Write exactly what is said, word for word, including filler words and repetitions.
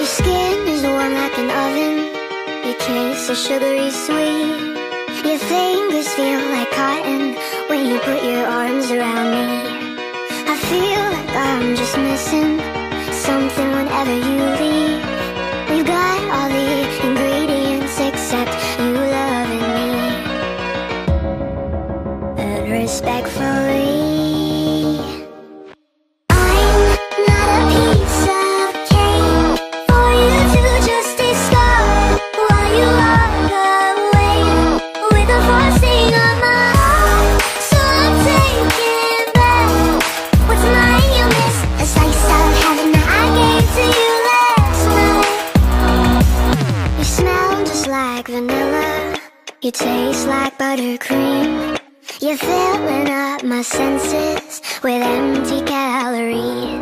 Your skin is warm like an oven, your kiss is sugary sweet. Your fingers feel like cotton when you put your arms around me. I feel like I'm just missing something whenever you leave. We've got all the ingredients except you loving me. And respectfully, vanilla, you taste like buttercream. You're filling up my senses with empty calories.